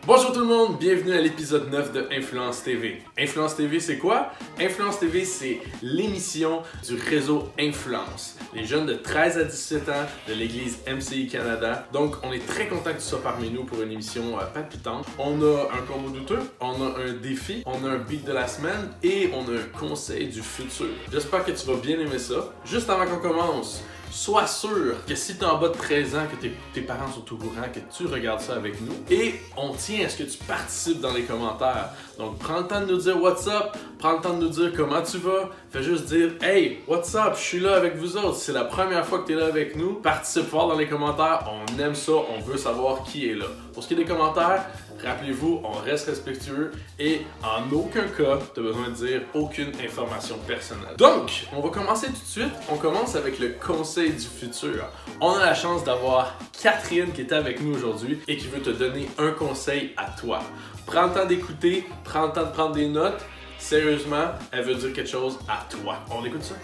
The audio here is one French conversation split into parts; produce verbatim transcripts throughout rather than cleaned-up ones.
Bonjour tout le monde, bienvenue à l'épisode neuf de Influence T V. Influence T V, c'est quoi? Influence T V, c'est l'émission du réseau Influence. Les jeunes de treize à dix-sept ans de l'église M C I Canada. Donc, on est très content que tu sois parmi nous pour une émission euh, palpitante. On a un combo douteux, on a un défi, on a un beat de la semaine et on a un conseil du futur. J'espère que tu vas bien aimer ça. Juste avant qu'on commence, sois sûr que si tu es en bas de treize ans, que tes, tes parents sont au courant, que tu regardes ça avec nous. Et on tient à ce que tu participes dans les commentaires. Donc prends le temps de nous dire what's up, prends le temps de nous dire comment tu vas. Fais juste dire hey, what's up, je suis là avec vous autres. C'est la première fois que tu es là avec nous. Participe fort dans les commentaires, on aime ça, on veut savoir qui est là. Pour ce qui est des commentaires, rappelez-vous, on reste respectueux et en aucun cas, tu as besoin de dire aucune information personnelle. Donc, on va commencer tout de suite. On commence avec le conseil du futur. On a la chance d'avoir Catherine qui est avec nous aujourd'hui et qui veut te donner un conseil à toi. Prends le temps d'écouter, prends le temps de prendre des notes. Sérieusement, elle veut dire quelque chose à toi. On écoute ça?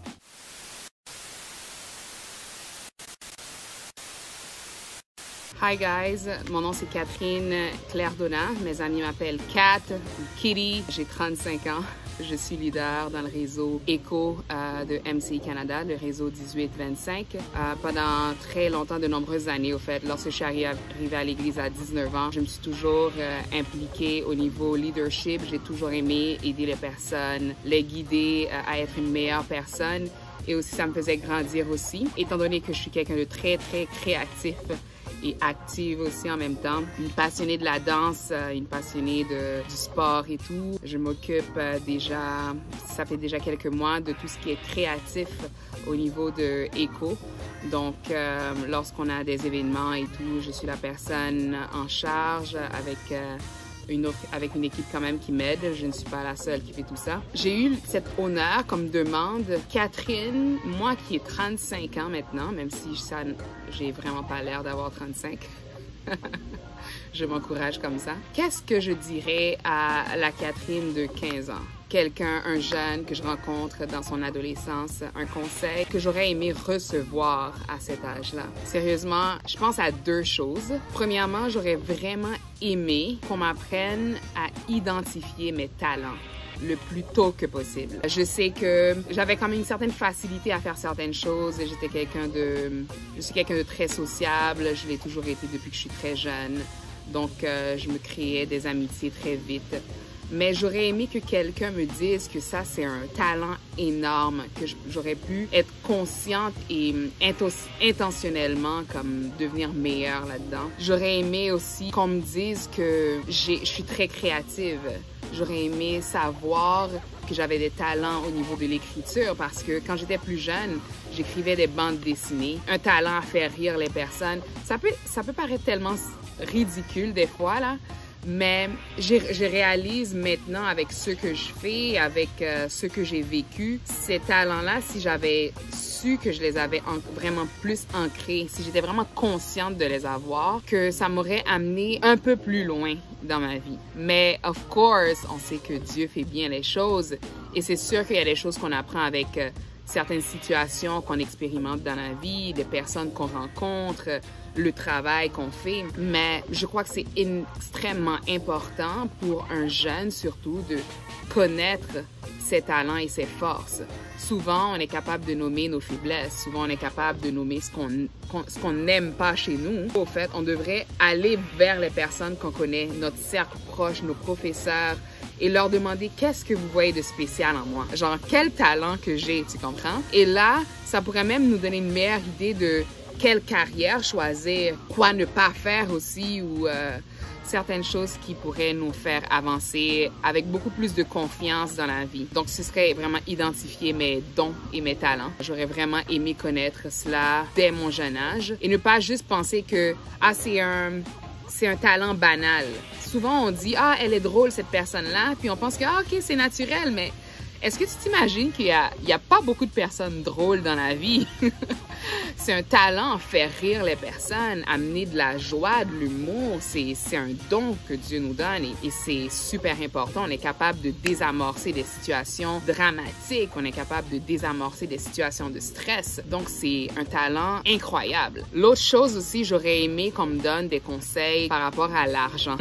Hi guys, mon nom c'est Catherine Claire-Donna. Mes amis m'appellent Kat ou Kitty. J'ai trente-cinq ans. Je suis leader dans le réseau ECHO euh, de M C I Canada, le réseau dix-huit vingt-cinq. Euh, pendant très longtemps, de nombreuses années, au fait, lorsque je suis arrivée à l'église à dix-neuf ans, je me suis toujours euh, impliquée au niveau leadership. J'ai toujours aimé aider les personnes, les guider euh, à être une meilleure personne. Et aussi, ça me faisait grandir aussi, étant donné que je suis quelqu'un de très, très créatif et active aussi en même temps. Une passionnée de la danse, une passionnée de, du sport et tout. Je m'occupe déjà, ça fait déjà quelques mois, de tout ce qui est créatif au niveau de ECHO. Donc, euh, lorsqu'on a des événements et tout, je suis la personne en charge avec... Euh, Une autre, avec une équipe quand même qui m'aide. Je ne suis pas la seule qui fait tout ça. J'ai eu cet honneur comme demande. Catherine, moi qui ai trente-cinq ans maintenant, même si ça, j'ai vraiment pas l'air d'avoir trente-cinq, je m'encourage comme ça. Qu'est-ce que je dirais à la Catherine de quinze ans? Quelqu'un, un jeune que je rencontre dans son adolescence, un conseil que j'aurais aimé recevoir à cet âge-là. Sérieusement, je pense à deux choses. Premièrement, j'aurais vraiment aimé qu'on m'apprenne à identifier mes talents le plus tôt que possible. Je sais que j'avais quand même une certaine facilité à faire certaines choses. J'étais quelqu'un de... Je suis quelqu'un de très sociable. Je l'ai toujours été depuis que je suis très jeune. Donc, euh, je me créais des amitiés très vite. Mais j'aurais aimé que quelqu'un me dise que ça, c'est un talent énorme, que j'aurais pu être consciente et intentionnellement comme devenir meilleure là-dedans. J'aurais aimé aussi qu'on me dise que je suis très créative. J'aurais aimé savoir que j'avais des talents au niveau de l'écriture parce que quand j'étais plus jeune, j'écrivais des bandes dessinées. Un talent à faire rire les personnes. Ça peut, ça peut paraître tellement ridicule des fois, là. Mais je réalise maintenant avec ce que je fais, avec euh, ce que j'ai vécu, ces talents-là, si j'avais su que je les avais vraiment plus ancrés, si j'étais vraiment consciente de les avoir, que ça m'aurait amené un peu plus loin dans ma vie. Mais of course, on sait que Dieu fait bien les choses et c'est sûr qu'il y a des choses qu'on apprend avec euh, certaines situations qu'on expérimente dans la vie, des personnes qu'on rencontre, le travail qu'on fait. Mais je crois que c'est extrêmement important pour un jeune, surtout, de connaître ses talents et ses forces. Souvent, on est capable de nommer nos faiblesses. Souvent, on est capable de nommer ce qu'on ce qu'on n'aime pas chez nous. Au fait, on devrait aller vers les personnes qu'on connaît, notre cercle proche, nos professeurs, et leur demander qu'est-ce que vous voyez de spécial en moi. Genre, quel talent que j'ai, tu comprends? Et là, ça pourrait même nous donner une meilleure idée de quelle carrière choisir, quoi ne pas faire aussi, ou euh, certaines choses qui pourraient nous faire avancer avec beaucoup plus de confiance dans la vie. Donc, ce serait vraiment identifier mes dons et mes talents. J'aurais vraiment aimé connaître cela dès mon jeune âge et ne pas juste penser que ah, c'est un, c'est un talent banal. Souvent, on dit « Ah, elle est drôle, cette personne-là », puis on pense que « Ah, OK, c'est naturel », mais est-ce que tu t'imagines qu'il n'y a, il y a pas beaucoup de personnes drôles dans la vie? C'est un talent, faire rire les personnes, amener de la joie, de l'humour. C'est un don que Dieu nous donne et, et c'est super important. On est capable de désamorcer des situations dramatiques. On est capable de désamorcer des situations de stress. Donc, c'est un talent incroyable. L'autre chose aussi, j'aurais aimé qu'on me donne des conseils par rapport à l'argent.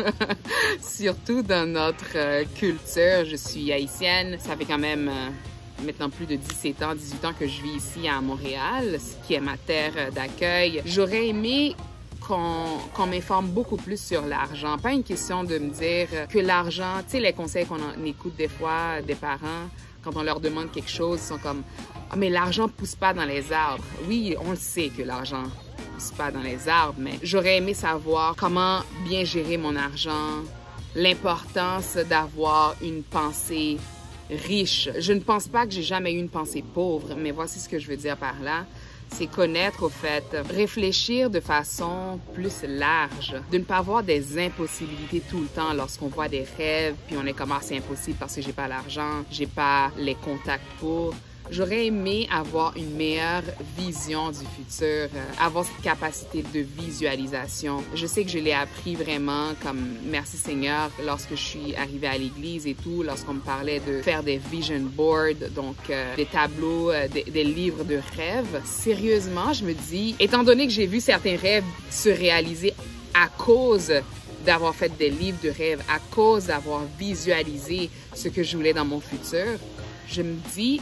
Surtout dans notre euh, culture. Je suis haïtienne. Ça fait quand même... Euh, maintenant plus de dix-sept ans, dix-huit ans que je vis ici à Montréal, ce qui est ma terre d'accueil. J'aurais aimé qu'on qu'on m'informe beaucoup plus sur l'argent. Pas une question de me dire que l'argent, tu sais, les conseils qu'on écoute des fois des parents, quand on leur demande quelque chose, ils sont comme « Ah, mais l'argent pousse pas dans les arbres. » Oui, on le sait que l'argent pousse pas dans les arbres, mais j'aurais aimé savoir comment bien gérer mon argent, l'importance d'avoir une pensée riche. Je ne pense pas que j'ai jamais eu une pensée pauvre, mais voici ce que je veux dire par là. C'est connaître, au fait, réfléchir de façon plus large, de ne pas avoir des impossibilités tout le temps lorsqu'on voit des rêves, puis on est comme « Ah, c'est impossible parce que j'ai pas l'argent, j'ai pas les contacts pour ». J'aurais aimé avoir une meilleure vision du futur, euh, avoir cette capacité de visualisation. Je sais que je l'ai appris vraiment comme merci Seigneur lorsque je suis arrivée à l'église et tout, lorsqu'on me parlait de faire des vision boards, donc euh, des tableaux, euh, des, des livres de rêves. Sérieusement, je me dis, étant donné que j'ai vu certains rêves se réaliser à cause d'avoir fait des livres de rêves, à cause d'avoir visualisé ce que je voulais dans mon futur, je me dis,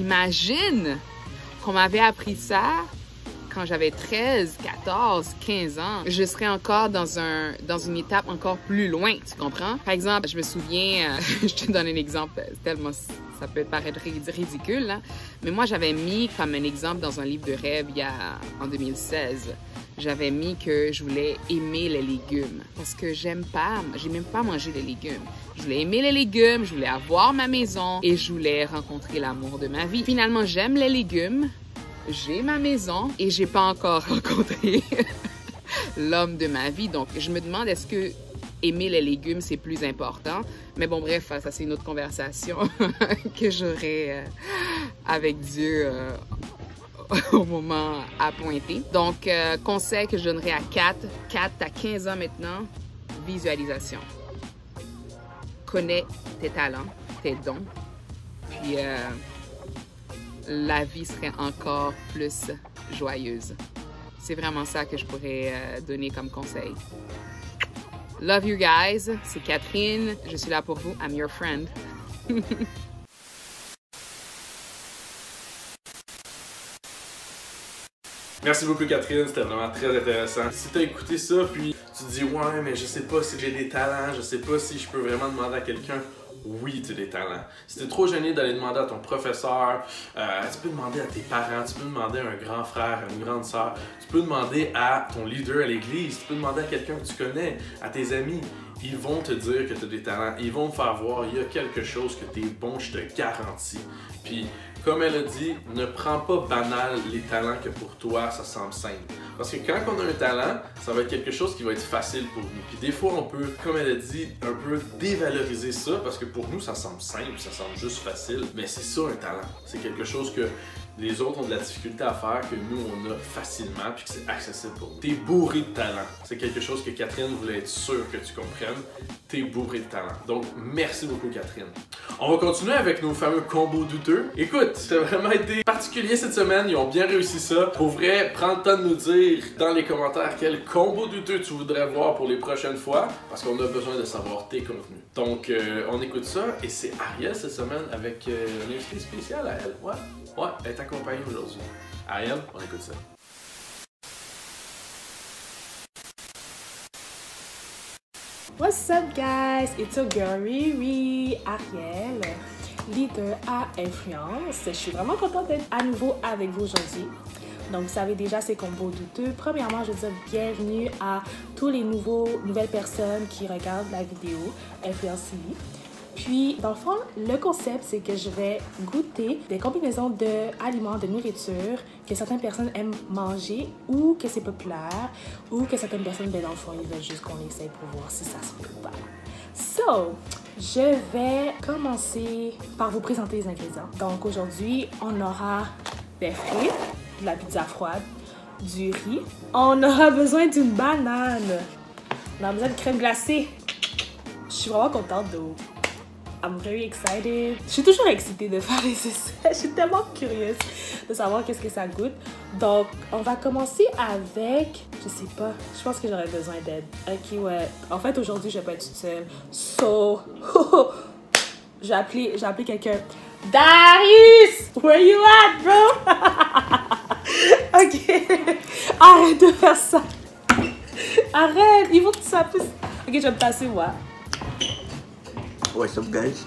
imagine qu'on m'avait appris ça quand j'avais treize, quatorze, quinze ans. Je serais encore dans, un, dans une étape encore plus loin, tu comprends? Par exemple, je me souviens, euh, je te donne un exemple, tellement ça peut paraître ridicule, hein? Mais moi, j'avais mis comme un exemple dans un livre de rêve il y a, en deux mille seize. J'avais mis que je voulais aimer les légumes parce que j'aime pas, j'ai même pas mangé les légumes. Je voulais aimer les légumes, je voulais avoir ma maison et je voulais rencontrer l'amour de ma vie. Finalement, j'aime les légumes, j'ai ma maison et j'ai pas encore rencontré l'homme de ma vie. Donc, je me demande est-ce que aimer les légumes, c'est plus important? Mais bon, bref, ça, c'est une autre conversation que j'aurai euh, avec Dieu euh, au moment à pointer. Donc, euh, conseil que je donnerais à Kat. Kat, t'as quinze ans maintenant, visualisation. Connais tes talents, tes dons, puis euh, la vie serait encore plus joyeuse. C'est vraiment ça que je pourrais euh, donner comme conseil. Love you guys, c'est Catherine, je suis là pour vous, I'm your friend. Merci beaucoup Catherine, c'était vraiment très intéressant. Si t'as écouté ça puis tu te dis ouais mais je sais pas si j'ai des talents, je sais pas si je peux vraiment demander à quelqu'un, oui tu as des talents. Si t'es trop gêné d'aller demander à ton professeur, euh, tu peux demander à tes parents, tu peux demander à un grand frère, à une grande sœur, tu peux demander à ton leader à l'église, tu peux demander à quelqu'un que tu connais, à tes amis. Ils vont te dire que tu as des talents, ils vont te faire voir, il y a quelque chose que tu es bon, je te garantis. Puis, comme elle a dit, ne prends pas banal les talents que pour toi, ça semble simple. Parce que quand on a un talent, ça va être quelque chose qui va être facile pour nous. Puis des fois, on peut, comme elle a dit, un peu dévaloriser ça, parce que pour nous, ça semble simple, ça semble juste facile. Mais c'est ça un talent. C'est quelque chose que les autres ont de la difficulté à faire, que nous, on a facilement, puis que c'est accessible pour nous. T'es bourré de talent. C'est quelque chose que Catherine voulait être sûre que tu comprennes. T'es bourré de talent. Donc, merci beaucoup, Catherine. On va continuer avec nos fameux combos douteux. Écoute, ça a vraiment été particulier cette semaine. Ils ont bien réussi ça. Pour vrai, prends le temps de nous dire dans les commentaires quel combo douteux tu voudrais voir pour les prochaines fois, parce qu'on a besoin de savoir tes contenus. Donc, euh, on écoute ça, et c'est Ariel cette semaine avec euh, un invité spécial à elle. Ouais, ouais, elle est accompagnée aujourd'hui. Ariel, on écoute ça. What's up guys? It's your girl Riri, Ariel, leader à Influence. Je suis vraiment contente d'être à nouveau avec vous aujourd'hui. Donc vous savez déjà ces combos douteux. Premièrement, je veux dire bienvenue à tous les nouveaux, nouvelles personnes qui regardent la vidéo Influence T V. Puis, dans le fond, le concept, c'est que je vais goûter des combinaisons d'aliments, de nourriture que certaines personnes aiment manger ou que c'est populaire ou que certaines personnes, ben, dans le fond, ils veulent juste qu'on essaye pour voir si ça se peut ou pas. So, je vais commencer par vous présenter les ingrédients. Donc, aujourd'hui, on aura des frites, de la pizza froide, du riz. On aura besoin d'une banane. On a besoin de crème glacée. Je suis vraiment contente de... I'm very excited. Je suis toujours excitée de faire les essais. Je suis tellement curieuse de savoir qu'est-ce que ça goûte. Donc, on va commencer avec... Je sais pas. Je pense que j'aurais besoin d'aide. Ok, ouais. En fait, aujourd'hui, je vais pas être toute seule. So... j'ai appelé, j'ai appelé quelqu'un. Darius! Where you at, bro? Ok. Arrête de faire ça. Arrête. Il faut que tu sois plus... Ok, je vais me passer, moi. What's up, guys?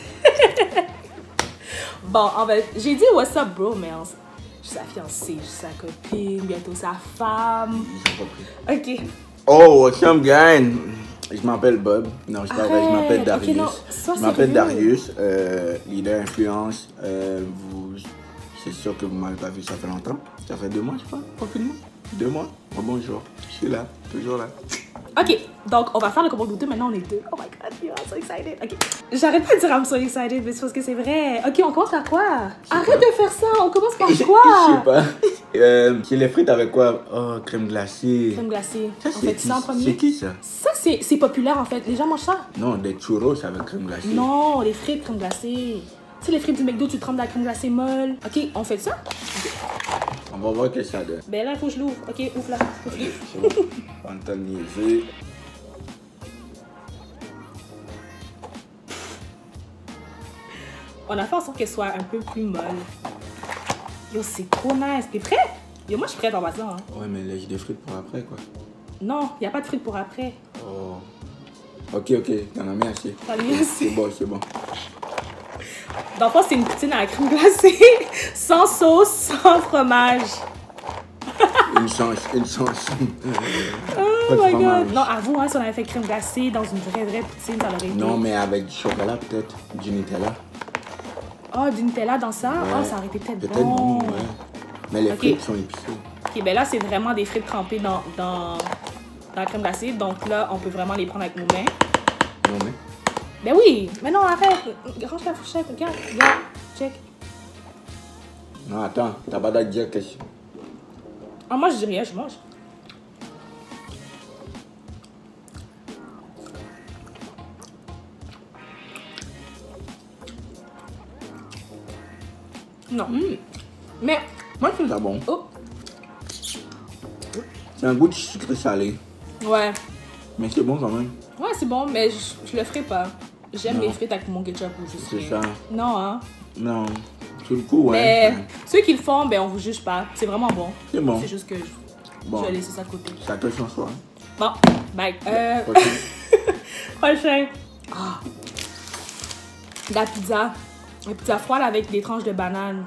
Bon, en fait, j'ai dit what's up, bro, mais on... je suis sa fiancée, je suis sa copine, bientôt sa femme. Ok. Oh, what's up, guys? Je m'appelle Bob. Non, je, Arrête. je m'appelle Darius. Okay, non. Je m'appelle Darius, euh, leader influence. Euh, vous, c'est sûr que vous m'avez pas vu, ça fait longtemps. Ça fait deux mois, je crois, confinement. Deux mois. Oh, bonjour. Je suis là, toujours là. Ok, donc on va faire le combo goûter. Maintenant, on est deux. Oh my god, I'm so excited. Ok. J'arrête pas de dire I'm so excited, mais c'est parce que c'est vrai. Ok, on commence par quoi? Arrête pas de faire ça. On commence par quoi? Je sais pas. Euh, c'est les frites avec quoi? Oh, crème glacée. Crème glacée. Ça, on fait qui, ça en premier. c'est qui ça? Ça, c'est populaire en fait. Les gens mangent ça. Non, des churros avec crème glacée. Non, les frites crème glacée. Tu sais, les frites du McDo, tu trempes dans la crème glacée molle. Ok, on fait ça? Okay. On va voir qu'est-ce que ça donne. Ben là, il faut que je l'ouvre. Ok, ouvre là. Ok, c'est bon. On t'a niaisé. On a fait en sorte qu'elle soit un peu plus molle. Yo, c'est trop nice. T'es prêt? Yo, moi, je suis prête en passant. Hein. Ouais, mais là, j'ai des frites pour après, quoi. Non, il n'y a pas de frites pour après. Oh. Ok, ok, t'en as mis assez. T'en as mis assez. C'est bon, c'est bon. Dans le fond, c'est une poutine à la crème glacée, sans sauce, sans fromage. Une chance, une chance. Oh my god. Non, avoue, hein, si on avait fait crème glacée dans une vraie, vraie poutine, ça aurait été... Non, mais avec du chocolat, peut-être. Du Nutella. Oh, du Nutella dans ça? Ouais. Oh, ça aurait été peut-être Peut-être bon. bon, ouais. Mais les Okay. frites sont épicées. Ok, ben là, c'est vraiment des frites trempées dans, dans, dans la crème glacée. Donc là, on peut vraiment les prendre avec nos mains. Non, mais. Ben oui! Mais non, arrête! Range la fourchette, regarde, regarde, check. Non, attends, t'as pas d'air dire qu'est-ce. Ah, moi, je dis rien, je mange. Non. Mm. Mais... Moi, je trouve ça bon. Oh! C'est un goût de sucre salé. Ouais. Mais c'est bon quand même. Ouais, c'est bon, mais je, je le ferai pas. J'aime Non. les frites avec mon ketchup ou juste C'est rien. ça. Non, hein. Non. Sur le coup, ouais. Mais ouais. ceux qui le font, ben on vous juge pas. C'est vraiment bon. C'est bon. C'est juste que je, Bon. je vais laisser ça de côté. Ça te son choix. Bon, bye. Euh... Prochain. Prochain. Ah. La pizza. La pizza froide avec des tranches de banane.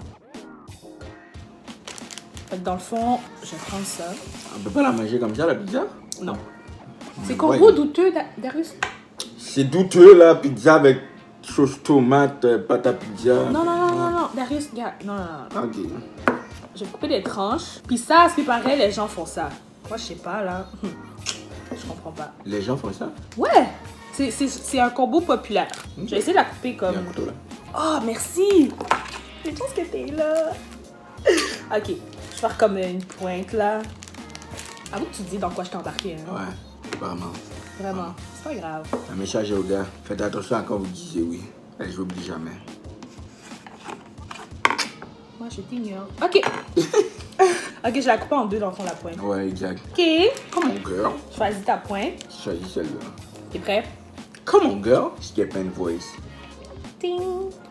Fait que dans le fond, je vais prendre ça. On peut pas la manger comme ça, la pizza? Non. C'est Ouais. combo douteux, Da- Darius. C'est douteux, la pizza avec sauce tomate, euh, pâte à pizza. Non, non, non, non, non. Darius, regarde. Non, non, non. Ok. Je vais couper des tranches. Puis ça, à ce qui paraît, les gens font ça. Moi, je sais pas, là. Je comprends pas. Les gens font ça? Ouais! C'est- C'est c'est un combo populaire. Je vais essayer de la couper Il y comme... a un couteau là. Oh, merci! J'ai chance que t'es là. Ok, je vais faire comme une pointe, là. Avoue que tu dis dans quoi je t'ai embarqué, hein? Ouais, vraiment. Vraiment, c'est pas grave. Un message aux gars, faites attention à quand vous disiez oui. Et je n'oublie jamais. Moi, je t'ignore. Ok. Ok, je la coupe en deux dans le fond, la pointe. Ouais, exact. Ok, Come on, girl. choisis ta pointe. Choisis celle-là. T'es prêt? Come on, girl. Skip and voice. Ting!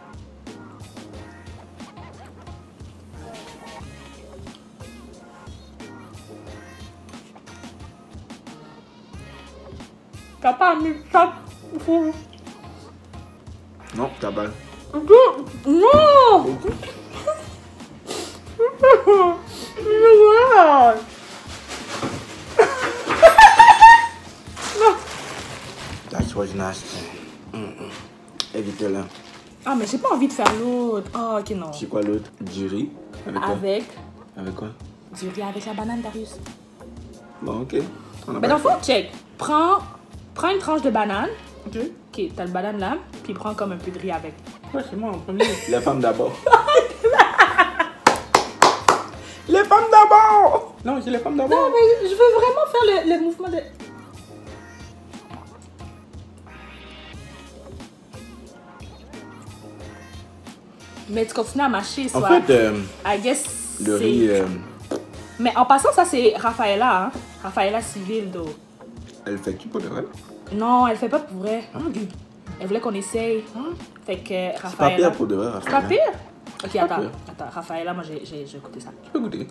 T'as pas mis ça? Non, t'as pas. Non! That was nasty. Mm -mm. Évitez-la. Ah, mais j'ai pas envie de faire l'autre. Oh, ok, non. C'est quoi l'autre? Du riz? Avec quoi? Avec Avec quoi? du riz avec la banane, Darius. Bon, ok. On a Mais pas dans le le fond, choix. check. Prends, prends une tranche de banane. Ok. Ok, t'as le banane là. Puis prends comme un peu de riz avec. Ouais, c'est moi en premier. La femme d'abord. Les femmes d'abord! Non, c'est les femmes d'abord. Non, mais je veux vraiment faire le, le mouvement de... Mais tu continues à mâcher, En soit. fait, euh, I guess le c'est- riz, euh, Mais en passant, ça c'est Rafaela, hein? Rafaela Civildo. elle fait qui pour de vrai? Non, elle fait pas pour vrai. Ah, ok. Elle voulait qu'on essaye. Fait que C'est pas Rafaela... pire pour de vrai, C'est pas Raphaël. pire? Ok, pas attends. pire. Attends, Rafaela, moi j'ai j'ai- j'ai écouté ça. Tu peux goûter.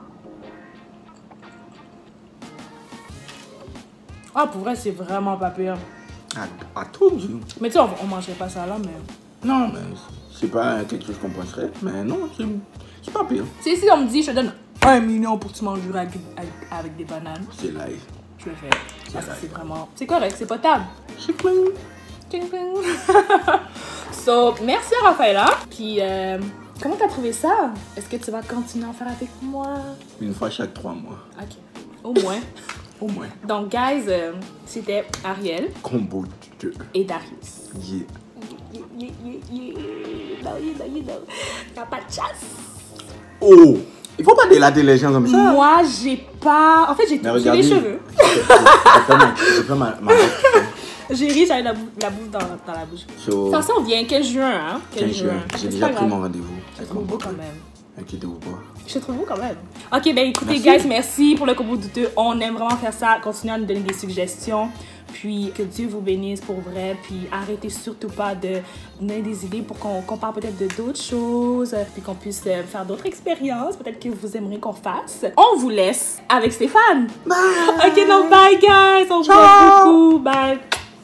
Ah, pour vrai, c'est vraiment pas pire. À, à tout dit. Mais tu sais, on, on mangerait pas ça là, mais... Non, mais c'est pas quelque chose qu'on penserait. Mais non, c'est c'est pas pire. Tu sais, si on me dit, je te donne un million pour que tu manges du riz avec, avec, avec des bananes, C'est live. je le fais. Parce que c'est vraiment... C'est correct, c'est potable. C'est plein. Ting, ting. So, merci à Rafaela. Puis, euh, comment t'as trouvé ça? Est-ce que tu vas continuer à en faire avec moi? Une fois chaque trois mois. Ok. Au moins. Au moins. Donc, guys, euh, c'était Ariel Combo de et Darius. yeah. Yeah, yeah, yeah, yeah. You know, you know, you know. Y'a pas de chasse. Oh! Il faut pas délater les gens comme ça. Moi, j'ai pas... En fait, j'ai Mais j'ai regardez. les cheveux. J'ai fait ma- j'ai fait ma- ma- J'ai ri, j'avais la, bou la bouffe dans, dans la bouche. So, Ça s'en vient, quinze juin, hein? quinze juin. J'ai C'est déjà pas pris grave. mon rendez-vous. Je te trouve beau quand même. Inquiétez-vous pas. Je te trouve beau quand même. Ok, ben écoutez, Merci. guys, merci pour le combo douteux. On aime vraiment faire ça. Continuez à nous donner des suggestions. Puis que Dieu vous bénisse pour vrai. Puis arrêtez surtout pas de donner des idées pour qu'on qu'on parle peut-être de d'autres choses. Puis qu'on puisse euh, faire d'autres expériences. Peut-être que vous aimeriez qu'on fasse. On vous laisse avec Stéphane. Bye! Ok, donc bye, guys. On vous aime beaucoup. Bye.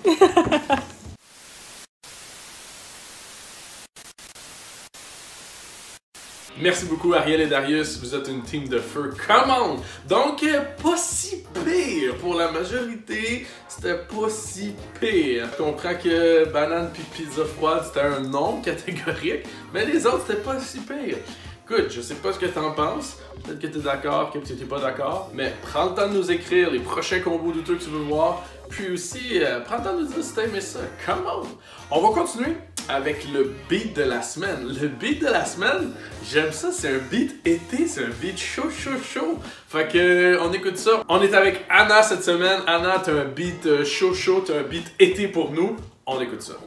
Merci beaucoup Ariel et Darius, vous êtes une team de feu, come on! Donc, euh, pas si pire pour la majorité, c'était pas si pire. Je comprends que banane puis pizza froide c'était un non catégorique, mais les autres c'était pas si pire. Écoute, je sais pas ce que t'en penses, peut-être que t'es d'accord, que t'es pas d'accord, mais prends le temps de nous écrire les prochains combos douteux que tu veux voir, puis aussi euh, prends le temps de nous dire si t'as aimé ça, come on! On va continuer avec le beat de la semaine. Le beat de la semaine, j'aime ça, c'est un beat été, c'est un beat chaud, chaud, chaud. Fait que, on écoute ça. On est avec Anna cette semaine. Anna, t'as un beat euh, chaud, chaud, t'as un beat été pour nous. On écoute ça.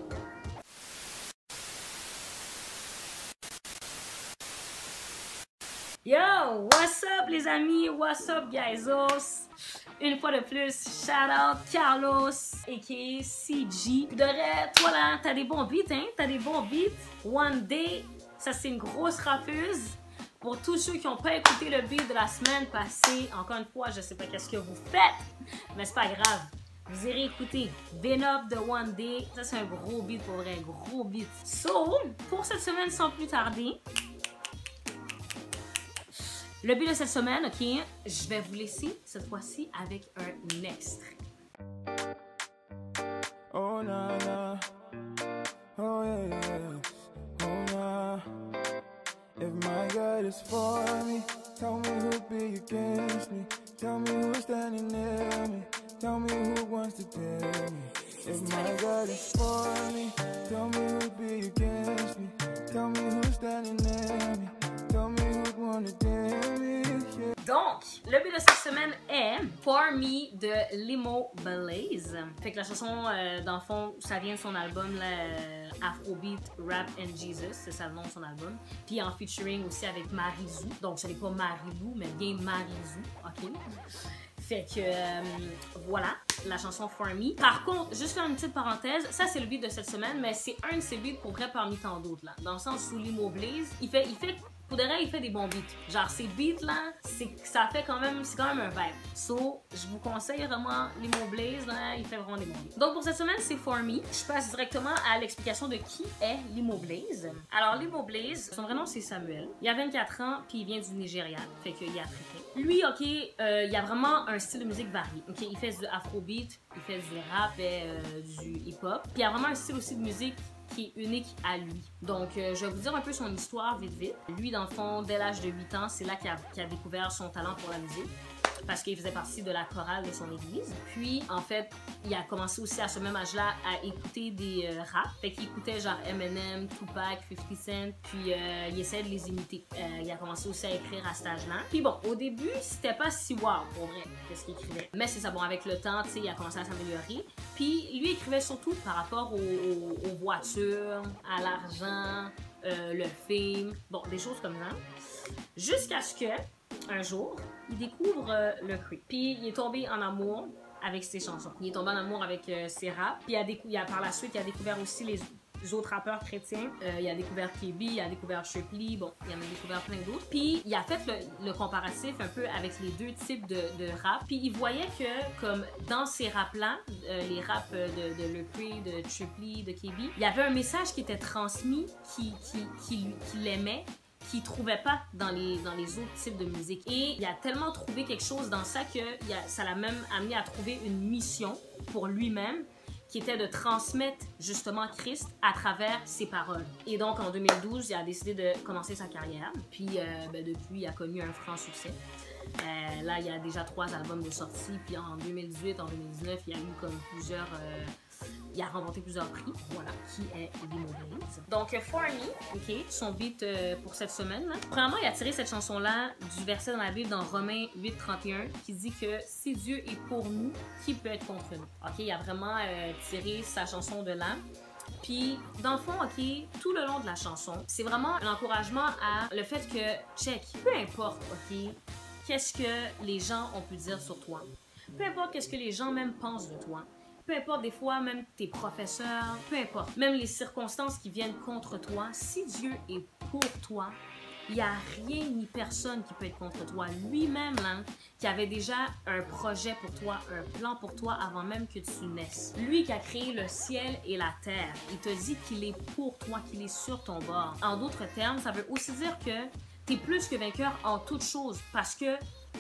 Yo, what's up les amis, what's up guys? Une fois de plus, shout out Carlos, aka C G. De vrai, toi là, t'as des bons beats, hein? T'as des bons beats. One Day, ça c'est une grosse rappeuse. Pour tous ceux qui n'ont pas écouté le beat de la semaine passée, encore une fois, je sais pas qu'est-ce que vous faites, mais c'est pas grave. Vous irez écouter Been Up de One Day. Ça c'est un gros beat pour vrai, gros beat. So, pour cette semaine sans plus tarder, le but de cette semaine, ok, je vais vous laisser cette fois-ci avec un extrait. Oh na na, oh yeah, yeah. Oh na. If my God is for me, tell me who'll be against me. Tell me who's standing near me. Tell me who wants to tell me. If my God is for me, tell me who'll be against me. Tell me who's standing near me. Tell me who'd want to tell me. Yeah. Donc, le but de cette semaine est For Me de Limo Blaze. Fait que la chanson, euh, dans le fond, ça vient de son album là, euh, Afrobeat Rap and Jesus, c'est ça le nom de son album. Puis en featuring aussi avec Marizou. Donc, ce n'est pas Marilou, mais bien Marizou, ok? Fait que euh, voilà, la chanson For Me. Par contre, juste faire une petite parenthèse, ça c'est le beat de cette semaine, mais c'est un de ses beats pour vrai parmi tant d'autres là. Dans le sens où Limo Blaze, il fait, il fait pour de vrai, il fait des bons beats. Genre, ces beats-là, ça fait quand même, c'est quand même un vibe. So, je vous conseille vraiment Limo Blaze, là, il fait vraiment des bons beats. Donc, pour cette semaine, c'est For Me. Je passe directement à l'explication de qui est Limo Blaze. Alors, Limo Blaze, son vrai nom, c'est Samuel. Il a vingt-quatre ans, puis il vient du Nigeria. Fait qu'il est africain. Lui, OK, euh, il a vraiment un style de musique varié. OK, il fait du afrobeat, il fait du rap et euh, du hip-hop. Puis il a vraiment un style aussi de musique qui est unique à lui. Donc, euh, je vais vous dire un peu son histoire vite vite. Lui, dans le fond, dès l'âge de huit ans, c'est là qu'il a, qu'il a découvert son talent pour la musique. parce qu'il faisait partie de la chorale de son église. Puis, en fait, il a commencé aussi à ce même âge-là à écouter des euh, rap. Fait qu'il écoutait genre Eminem, Tupac, fifty Cent, puis euh, il essayait de les imiter. Euh, il a commencé aussi à écrire à cet âge-là. Puis bon, au début, c'était pas si wow pour vrai, qu'est-ce qu'il écrivait. Mais c'est ça, bon, avec le temps, tu sais, il a commencé à s'améliorer. Puis lui, il écrivait surtout par rapport aux, aux, aux voitures, à l'argent, euh, le film, bon, des choses comme ça. Jusqu'à ce que, un jour, il découvre euh, le creep. Puis il est tombé en amour avec ses chansons. Il est tombé en amour avec euh, ses raps. Puis il a, il a, par la suite, il a découvert aussi les autres rappeurs chrétiens. Euh, il a découvert K B, il a découvert Shipley, bon, il en a découvert plein d'autres. Puis il a fait le, le comparatif un peu avec les deux types de, de rap. Puis il voyait que, comme dans ces raps-là, euh, les raps de, de Lecrae, de Shipley, de K B, il y avait un message qui était transmis, qui, qui, qui, qui l'aimait, qu'il trouvait pas dans les, dans les autres types de musique. Et il a tellement trouvé quelque chose dans ça que il a, ça l'a même amené à trouver une mission pour lui-même, qui était de transmettre justement Christ à travers ses paroles. Et donc en deux mille douze, il a décidé de commencer sa carrière. Puis euh, ben, depuis, il a connu un franc succès. Euh, là, il y a déjà trois albums de sortie. Puis en deux mille dix-huit, en deux mille dix-neuf, il y a eu comme plusieurs... Euh, il a remporté plusieurs prix, voilà, qui est Limo Blaze. Donc, For Me, ok, son beat euh, pour cette semaine. Là. Premièrement, il a tiré cette chanson-là du verset dans la Bible dans Romains huit trente et un qui dit que si Dieu est pour nous, qui peut être contre nous? Ok, il a vraiment euh, tiré sa chanson de là. Puis, dans le fond, ok, tout le long de la chanson, c'est vraiment un encouragement à le fait que, check, peu importe, ok, qu'est-ce que les gens ont pu dire sur toi, peu importe qu'est-ce que les gens même pensent de toi, peu importe des fois même tes professeurs, peu importe, même les circonstances qui viennent contre toi, si Dieu est pour toi, il n'y a rien ni personne qui peut être contre toi. Lui-même, là, qui avait déjà un projet pour toi, un plan pour toi avant même que tu naisses. Lui qui a créé le ciel et la terre, il te dit qu'il est pour toi, qu'il est sur ton bord. En d'autres termes, ça veut aussi dire que tu es plus que vainqueur en toutes choses parce que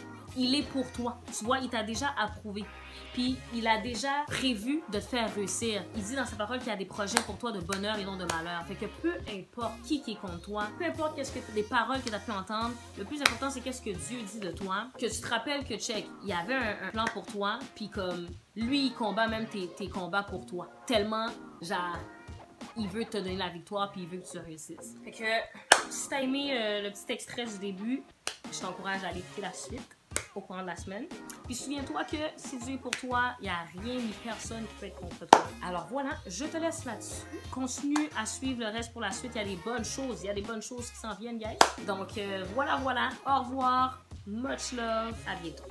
il est pour toi. Tu vois, il t'a déjà approuvé. Puis, il a déjà prévu de te faire réussir. Il dit dans sa parole qu'il y a des projets pour toi de bonheur et non de malheur. Fait que peu importe qui qui est contre toi, peu importe qu'est-ce que les paroles que tu as pu entendre, le plus important, c'est qu'est-ce que Dieu dit de toi. Que tu te rappelles que, check, il y avait un, un plan pour toi, puis comme, lui, il combat même tes, tes combats pour toi. Tellement, genre, il veut te donner la victoire, puis il veut que tu réussisses. Fait que, si t'as aimé euh, le petit extrait du début, je t'encourage à aller écouter la suite au courant de la semaine. Puis souviens-toi que si Dieu est pour toi, il n'y a rien ni personne qui peut être contre toi. Alors voilà, je te laisse là-dessus. Continue à suivre le reste pour la suite. Il y a des bonnes choses. Il y a des bonnes choses qui s'en viennent, guys. Donc euh, voilà, voilà. Au revoir. Much love. À bientôt.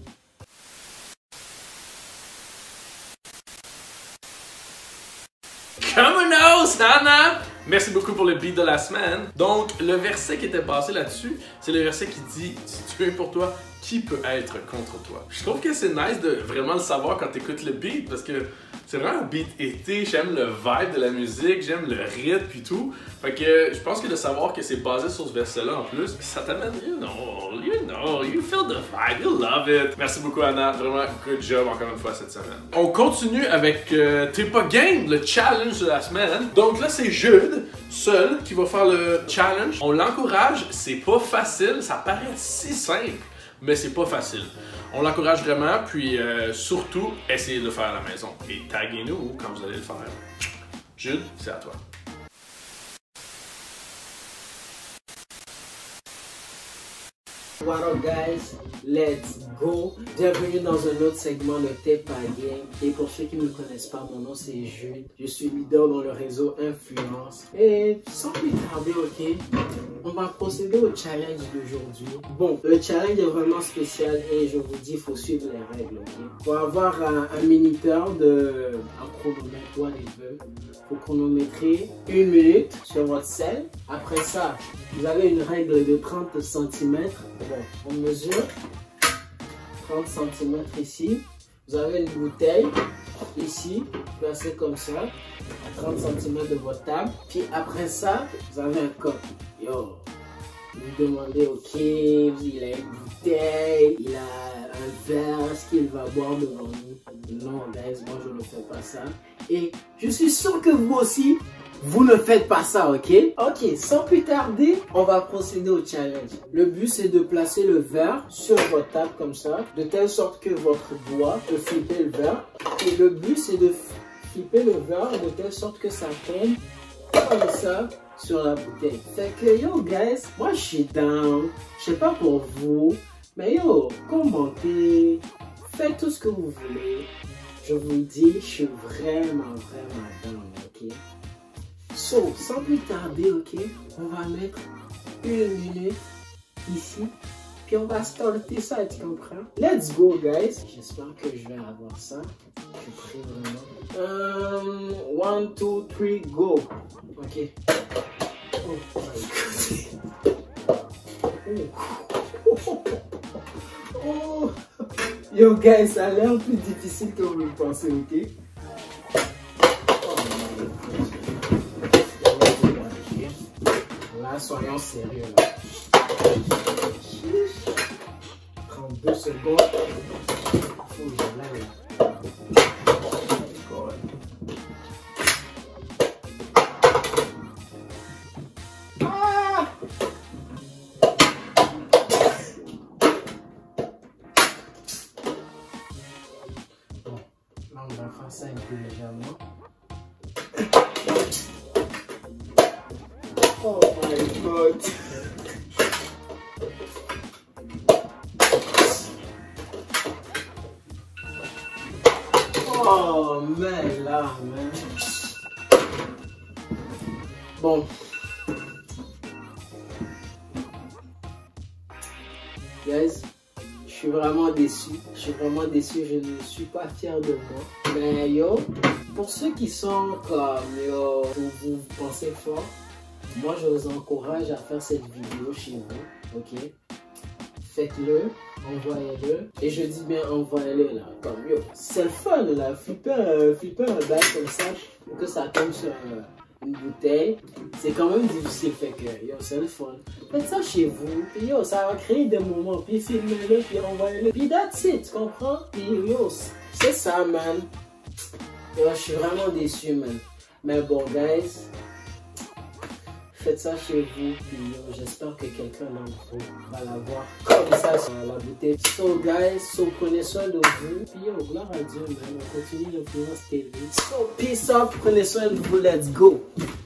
Come on, Sana! Merci beaucoup pour le beat de la semaine. Donc, le verset qui était passé là-dessus, c'est le verset qui dit « Si Dieu est pour toi, qui peut être contre toi? » Je trouve que c'est nice de vraiment le savoir quand tu écoutes le beat parce que c'est vraiment un beat été. J'aime le vibe de la musique, j'aime le rythme puis tout. Fait que je pense que de savoir que c'est basé sur ce verset-là en plus, ça t'amène, you know, you know, you feel the vibe, you love it. Merci beaucoup, Anna. Vraiment, good job encore une fois cette semaine. On continue avec euh, T'es pas game, le challenge de la semaine. Donc là, c'est Jude, seul, qui va faire le challenge. On l'encourage, c'est pas facile, ça paraît si simple, mais c'est pas facile. On l'encourage vraiment, puis euh, surtout, essayez de le faire à la maison. Et taguez-nous quand vous allez le faire. Jude, c'est à toi. What up guys, let's go! Bienvenue dans un autre segment de T'es pas game. Et pour ceux qui ne me connaissent pas, mon nom c'est Jude. Je suis leader dans le réseau Influence. Et sans plus tarder, ok, on va procéder au challenge d'aujourd'hui. Bon, le challenge est vraiment spécial et je vous dis, il faut suivre les règles, ok? Pour avoir un, un minuteur de un chronomètre, whatever, faut chronométrer une minute sur votre selle. Après ça, vous avez une règle de trente centimètres. Bon, on mesure trente centimètres ici. Vous avez une bouteille ici, placée comme ça, à trente centimètres de votre table. Puis après ça, vous avez un cop. Yo, vous demandez, ok, il a une bouteille, il a un verre, est-ce qu'il va boire devant nous? Non, guys, moi je ne fais pas ça. Et je suis sûr que vous aussi, vous ne faites pas ça, ok? Ok, sans plus tarder, on va procéder au challenge. Le but, c'est de placer le verre sur votre table comme ça, de telle sorte que votre doigt peut flipper le verre. Et le but, c'est de flipper le verre de telle sorte que ça tombe comme ça sur la bouteille. Fait que yo guys, moi je suis down. Je sais pas pour vous, mais yo, commentez, faites tout ce que vous voulez. Je vous le dis, je suis vraiment, vraiment down, ok? So, sans plus tarder, ok, on va mettre une minute ici, puis on va starter ça, tu comprends? Let's go, guys! J'espère que je vais avoir ça. Je prie vraiment. Um, one, two, three, go! Ok. Oh my god. Oh. Oh. Yo, guys, ça a l'air plus difficile que vous le pensez, ok? Là, soyons sérieux là. trente-deux secondes. Faut que j'aille là. Ah! Bon, là on va faire ça un peu légèrement. Oh my god. Oh man, là, man. Bon. Guys, je suis vraiment déçu. Je suis vraiment déçu. Je ne suis pas fier de moi. Mais yo, pour ceux qui sont comme yo, vous, vous pensez fort, moi, je vous encourage à faire cette vidéo chez vous, ok? Faites-le, envoyez-le. Et je dis bien envoyez-le là, comme yo. C'est le fun là, flipper, euh, flipper un bac comme ça, pour que ça tombe sur euh, une bouteille. C'est quand même difficile, fait que yo, c'est le fun. Faites ça chez vous, puis yo, ça va créer des moments, puis filmez-le, puis envoyez-le. Puis that's it, tu comprends? Puis yo, c'est ça, man. Yo, je suis vraiment déçu, man. Mais bon, guys. Faites ça chez vous, puis j'espère que quelqu'un d'entre vous va l'avoir comme ça sur la bouteille. So guys, so prenez soin de vous, puis yo, gloire à Dieu, man, on continue l'Influence T V. So peace out, prenez soin de vous, let's go!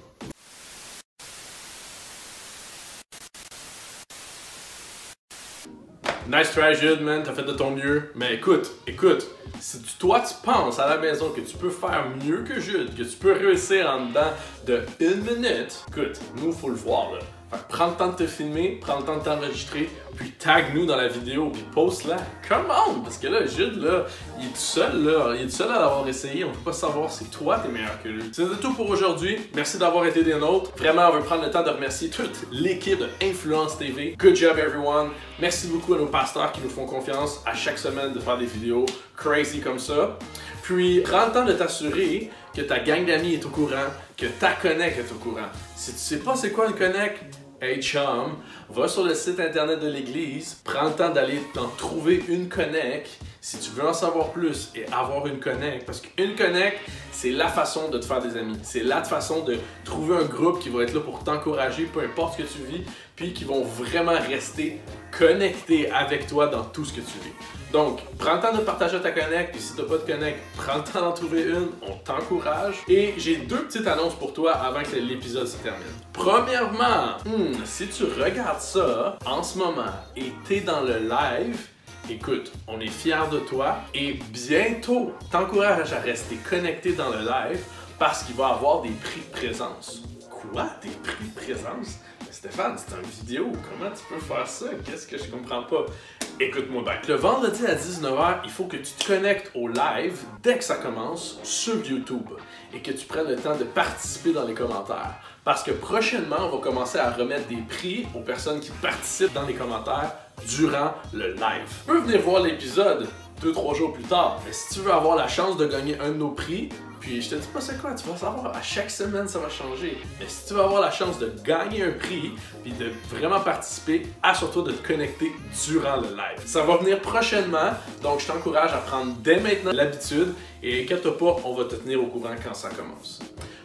Nice try, Jude, man, t'as fait de ton mieux. Mais écoute, écoute, si tu, toi tu penses à la maison que tu peux faire mieux que Jude, que tu peux réussir en dedans de une minute, écoute, nous, faut le voir, là. Fait que prends le temps de te filmer, prends le temps de t'enregistrer, puis tag-nous dans la vidéo, puis poste-la. Come on! Parce que là, Jude, là, il est tout seul, là. Il est tout seul à l'avoir essayé. On peut pas savoir si toi, t'es meilleur que lui. C'est tout pour aujourd'hui. Merci d'avoir été des nôtres. Vraiment, on veut prendre le temps de remercier toute l'équipe de Influence T V. Good job, everyone. Merci beaucoup à nos pasteurs qui nous font confiance à chaque semaine de faire des vidéos crazy comme ça. Puis, prends le temps de t'assurer que ta gang d'amis est au courant, que ta connect est au courant. Si tu sais pas c'est quoi une connect, hey chum, va sur le site internet de l'église, prends le temps d'aller t'en trouver une connect si tu veux en savoir plus et avoir une connect. Parce qu'une connect, c'est la façon de te faire des amis. C'est la façon de trouver un groupe qui va être là pour t'encourager, peu importe ce que tu vis, puis qui vont vraiment rester connectés avec toi dans tout ce que tu vis. Donc, prends le temps de partager ta connect, puis si tu n'as pas de connect, prends le temps d'en trouver une, on t'encourage. Et j'ai deux petites annonces pour toi avant que l'épisode se termine. Premièrement, hmm, si tu regardes ça en ce moment et tu es dans le live, écoute, on est fiers de toi et bientôt, t'encourage à rester connecté dans le live parce qu'il va y avoir des prix de présence. Quoi? Des prix de présence? Stéphane, c'est une vidéo, comment tu peux faire ça? Qu'est-ce que je comprends pas? Écoute-moi bien. Le vendredi à dix-neuf heures, il faut que tu te connectes au live dès que ça commence sur YouTube et que tu prennes le temps de participer dans les commentaires. Parce que prochainement, on va commencer à remettre des prix aux personnes qui participent dans les commentaires durant le live. Tu peux venir voir l'épisode deux trois jours plus tard, mais si tu veux avoir la chance de gagner un de nos prix, puis je te dis pas c'est quoi, tu vas savoir, à chaque semaine ça va changer. Mais si tu veux avoir la chance de gagner un prix, puis de vraiment participer, assure-toi de te connecter durant le live. Ça va venir prochainement, donc je t'encourage à prendre dès maintenant l'habitude et inquiète-toi pas, on va te tenir au courant quand ça commence.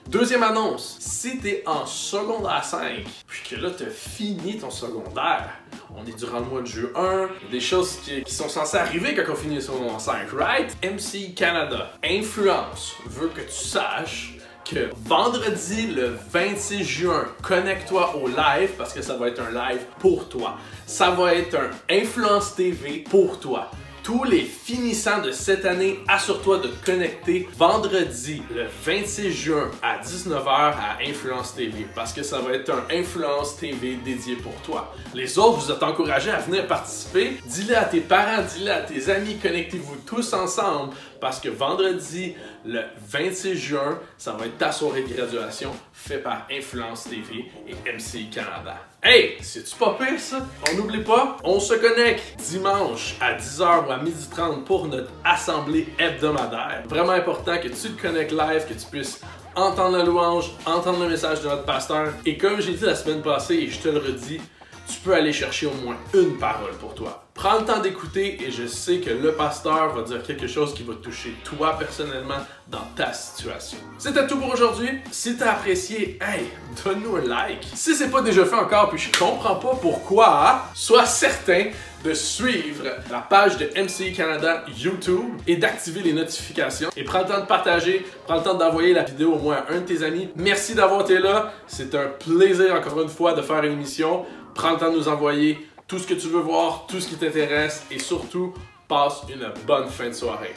Deuxième annonce, si t'es en secondaire cinq, puis que là t'as fini ton secondaire, on est durant le mois de juin, des choses qui, qui sont censées arriver quand on finit le secondaire cinq, right? M C Canada, Influence, veut que tu saches que vendredi le vingt-six juin, connecte-toi au live parce que ça va être un live pour toi. Ça va être un Influence T V pour toi. Tous les finissants de cette année, assure-toi de te connecter vendredi le vingt-six juin à dix-neuf heures à Influence T V parce que ça va être un Influence T V dédié pour toi. Les autres, vous êtes encouragés à venir participer. Dis-le à tes parents, dis-le à tes amis, connectez-vous tous ensemble parce que vendredi le vingt-six juin, ça va être ta soirée de graduation faite par Influence T V et M C Canada. Hey, c'est-tu pas pire ça? On n'oublie pas, on se connecte dimanche à dix heures ou à midi trente pour notre assemblée hebdomadaire. Vraiment important que tu te connectes live, que tu puisses entendre la louange, entendre le message de notre pasteur. Et comme j'ai dit la semaine passée et je te le redis, tu peux aller chercher au moins une parole pour toi. Prends le temps d'écouter et je sais que le pasteur va dire quelque chose qui va te toucher toi personnellement dans ta situation. C'était tout pour aujourd'hui. Si t'as apprécié, hey, donne-nous un like. Si c'est pas déjà fait encore puis je comprends pas pourquoi, sois certain de suivre la page de M C I Canada YouTube et d'activer les notifications. Et prends le temps de partager, prends le temps d'envoyer la vidéo au moins à un de tes amis. Merci d'avoir été là. C'est un plaisir encore une fois de faire une émission. Prends le temps de nous envoyer tout ce que tu veux voir, tout ce qui t'intéresse et surtout, passe une bonne fin de soirée.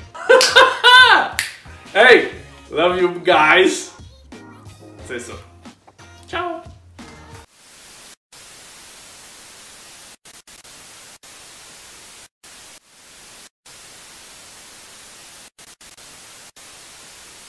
Hey! Love you guys! C'est ça. Ciao!